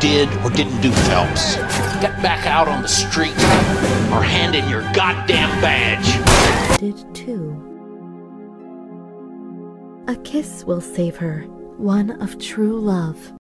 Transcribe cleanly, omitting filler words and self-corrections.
did or didn't do, Phelps. Get back out on the street or hand in your goddamn badge. Did too. A kiss will save her, one of true love.